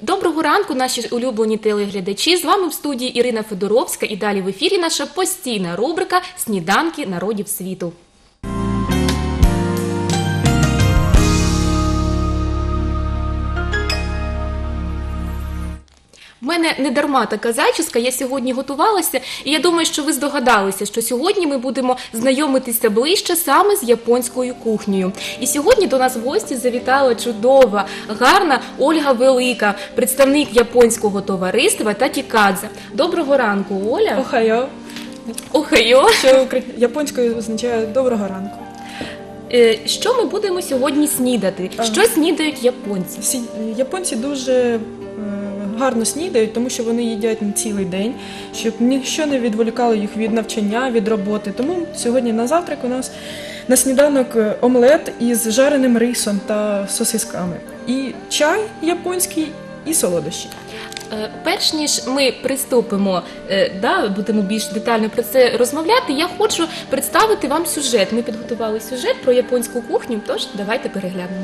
Доброго ранку, наші улюблені телеглядачі. З вами в студії Ірина Федоровська і далі в ефірі наша постійна рубрика «Сніданки народів світу». В мене не дарма така зачіска, я сьогодні готувалася, і я думаю, що ви здогадалися, що сьогодні ми будемо знайомитися ближче саме з японською кухнею. І сьогодні до нас в гості завітала чудова, гарна Ольга Велика, представник японського товариства Татікадзе. Доброго ранку, Оля. Охайо. Охайо. Що японською означає «доброго ранку». Що ми будемо сьогодні снідати? Що снідають японці? Японці дуже гарно снідають, тому що вони їдять на цілий день, щоб ніщо не відволікало їх від навчання, від роботи. Тому сьогодні на завтрак у нас на сніданок омлет із жареним рисом та сосисками. І чай японський, і солодощі. Перш ніж ми приступимо, будемо більш детально про це розмовляти, я хочу представити вам сюжет. Ми підготували сюжет про японську кухню, тож давайте переглянемо.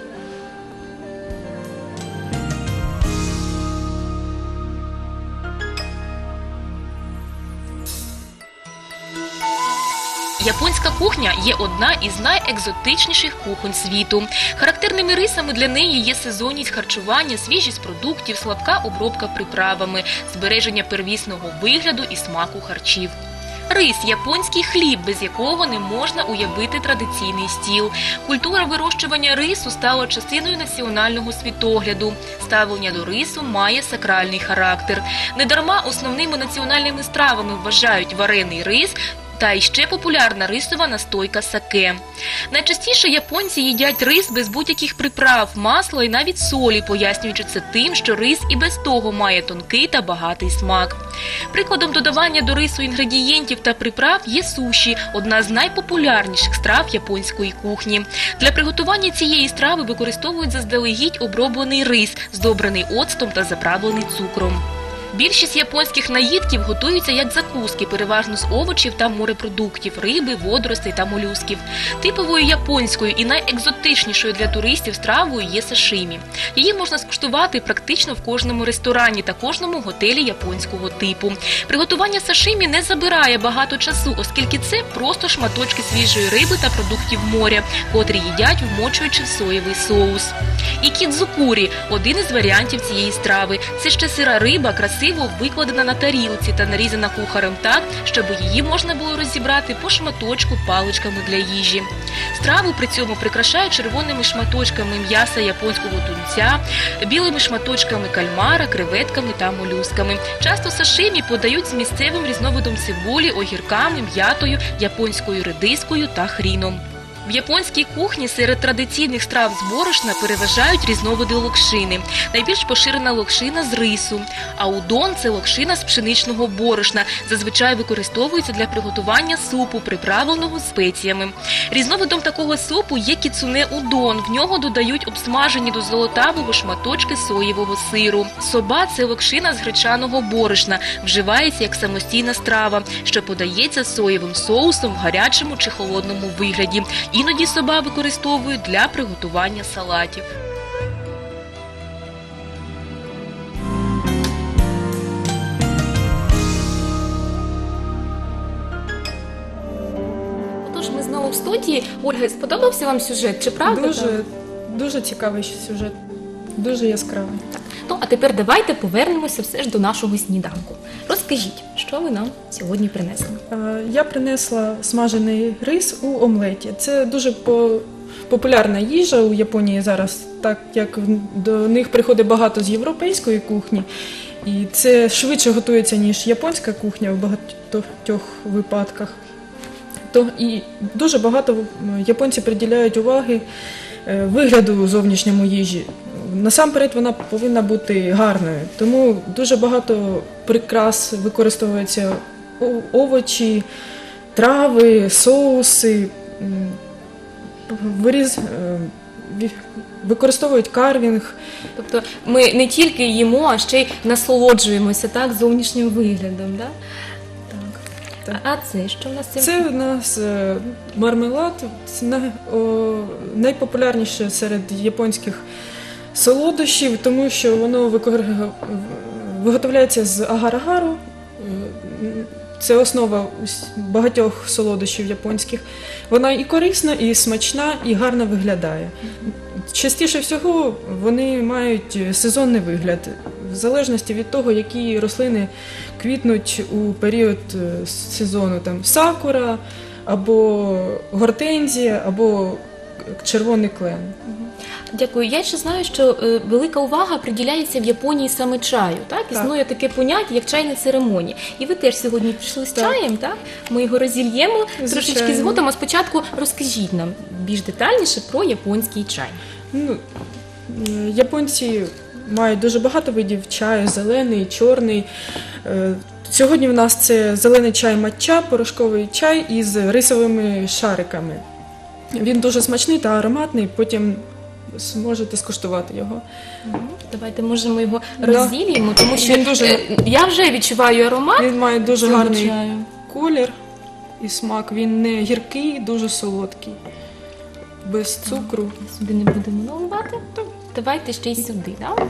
Японська кухня є одна із найекзотичніших кухонь світу. Характерними рисами для неї є сезонність харчування, свіжість продуктів, слабка обробка приправами, збереження первісного вигляду і смаку харчів. Рис – японський хліб, без якого не можна уявити традиційний стіл. Культура вирощування рису стала частиною національного світогляду. Ставлення до рису має сакральний характер. Недарма основними національними стравами вважають варений рис та іще популярна рисова настойка саке. Найчастіше японці їдять рис без будь-яких приправ, масла і навіть солі, пояснюючи це тим, що рис і без того має тонкий та багатий смак. Прикладом додавання до рису інгредієнтів та приправ є суші – одна з найпопулярніших страв японської кухні. Для приготування цієї страви використовують заздалегідь оброблений рис, здобрений оцтом та заправлений цукром. Більшість японських наїдків готуються як закуски, переважно з овочів та морепродуктів, риби, водоростей та молюсків. Типовою японською і найекзотичнішою для туристів стравою є сашимі. Її можна скуштувати практично в кожному ресторані та кожному готелі японського типу. Приготування сашимі не забирає багато часу, оскільки це просто шматочки свіжої риби та продуктів моря, котрі їдять, вмочуючи в соєвий соус. І кідзукурі – один із варіантів цієї страви. Це ще сира риба, красиво викладена на тарілці та нарізана кухарем так, щоб її можна було розібрати по шматочку паличками для їжі. Страву при цьому прикрашають червоними шматочками м'яса японського тунця, білими шматочками кальмара, креветками та молюсками. Часто сашимі подають з місцевим різновидом цибулі, огірками, м'ятою, японською редискою та хріном. В японській кухні серед традиційних страв з борошна переважають різновиди локшини. Найбільш поширена локшина з рису, а удон – це локшина з пшеничного борошна, зазвичай використовується для приготування супу, приправленого спеціями. Різновидом такого супу є кіцуне-удон, в нього додають обсмажені до золотавого шматочки соєвого сиру. Соба – це локшина з гречаного борошна, вживається як самостійна страва, що подається соєвим соусом в гарячому чи холодному вигляді. Іноді соба використовують для приготування салатів. Отож, ми знову в студії. Ольга, сподобався вам сюжет? Чи правда? Дуже цікавий сюжет, дуже яскравий. Ну, а тепер давайте повернемося все ж до нашого сніданку. Розкажіть, що ви нам сьогодні принесли? Я принесла смажений рис у омлеті. Це дуже популярна їжа у Японії зараз, так як до них приходить багато з європейської кухні. І це швидше готується, ніж японська кухня в багатьох випадках. І дуже багато японці приділяють уваги вигляду зовнішньому їжі. Насамперед вона повинна бути гарною, тому дуже багато прикрас використовуються овочі, трави, соуси, використовують карвінг. Тобто ми не тільки їмо, а ще й насолоджуємося зовнішнім виглядом, так? Так. А це що в нас? Це у нас мармелад, найпопулярніше серед японських солодощів, тому що воно виготовляється з агар-агару. Це основа багатьох солодощів японських. Вона і корисна, і смачна, і гарно виглядає. Частіше всього вони мають сезонний вигляд, в залежності від того, які рослини квітнуть у період сезону. Там сакура, або гортензія, або червоний клен. Дякую. Я ще знаю, що велика увага приділяється в Японії саме чаю. Так? Існує таке поняття, як чайна церемонія. І ви теж сьогодні прийшли з чаєм, так? Ми його розільємо трошечки згодом. А спочатку розкажіть нам більш детальніше про японський чай. Японці мають дуже багато видів чаю: зелений, чорний. Сьогодні в нас це зелений чай матча, порошковий чай із рисовими шариками. Він дуже смачний та ароматний, потім зможете скуштувати його. Давайте, можемо його розділимо, тому що я вже відчуваю аромат. Він має дуже гарний чаю. колір і смак. Він не гіркий, дуже солодкий, без цукру. Сюди не будемо наливати. Давайте ще й сюди, так?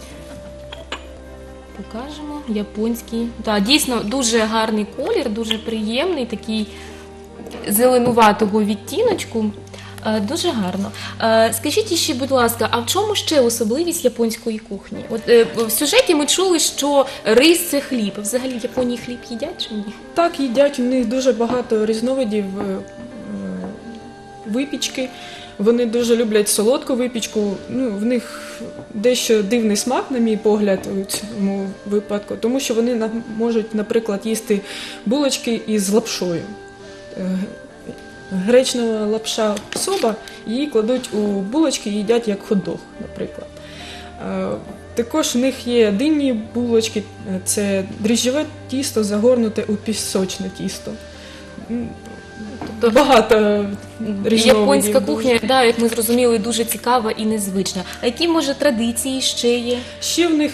Покажемо японський. Так, дійсно, дуже гарний колір, дуже приємний, такий зеленуватого відтіночку. Дуже гарно. Скажіть ще, будь ласка, а в чому ще особливість японської кухні? От в сюжеті ми чули, що рис – це хліб. Взагалі в Японії хліб їдять чи ні? Так, їдять. У них дуже багато різновидів випічки. Вони дуже люблять солодку випічку. В них дещо дивний смак, на мій погляд, у цьому випадку, тому що вони можуть, наприклад, їсти булочки із лапшою. Гречнева лапша соба, її кладуть у булочки і їдять як хот-дог, наприклад. Також у них є динні булочки, це дріжджове тісто загорнуте у пісочне тісто. Тобто багато різновидів. Японська кухня, да, як ми зрозуміли, дуже цікава і незвична. А які, може, традиції ще є? Ще в них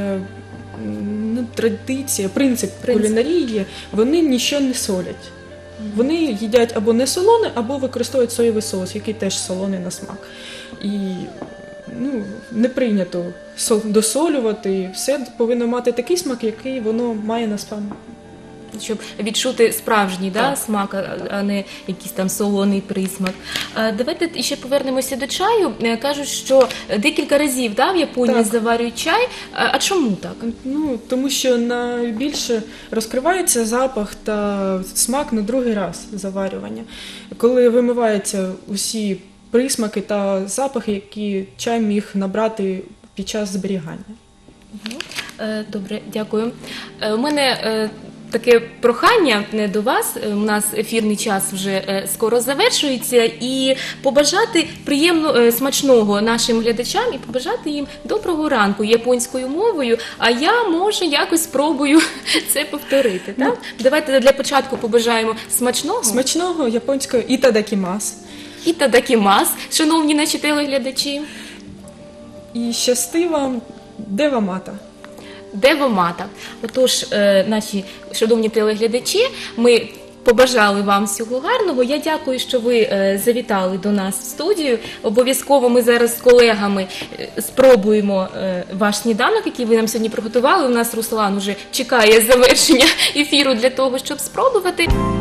традиція, принцип кулінарії є, вони нічого не солять. Вони їдять або не солоне, або використовують соєвий соус, який теж солоний на смак. І не прийнято досолювати, все повинно мати такий смак, який воно має на смак. Щоб відчути справжній смак, а не якийсь там солоний присмак. Давайте ще повернемося до чаю. Кажуть, що декілька разів в Японії заварюють чай. А чому так? Тому що найбільше розкривається запах та смак на другий раз заварювання. Коли вимиваються усі присмаки та запахи, які чай міг набрати під час зберігання. Добре, дякую. У мене таке прохання до вас, у нас ефірний час вже скоро завершується, і побажати смачного нашим глядачам і побажати їм доброго ранку японською мовою, а я, може, якось спробую це повторити. Так? Давайте для початку побажаємо смачного. Смачного японською ітадакімас. Ітадакімас, шановні наші телеглядачі. І щасти вам, девамата. Девамата. Отож, наші шановні телеглядачі, ми побажали вам всього гарного. Я дякую, що ви завітали до нас в студію. Обов'язково ми зараз з колегами спробуємо ваш сніданок, який ви нам сьогодні приготували. У нас Руслан уже чекає завершення ефіру для того, щоб спробувати.